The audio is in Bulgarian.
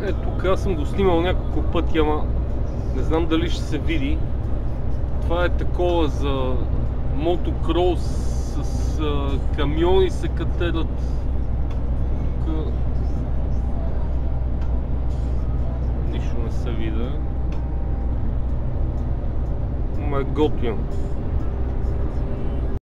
Тук аз съм го снимал няколко пъти, ама не знам дали ще се види. Това е такова за мотокрос с камиони се катерат. Тук нищо не се вида. Ама е готино.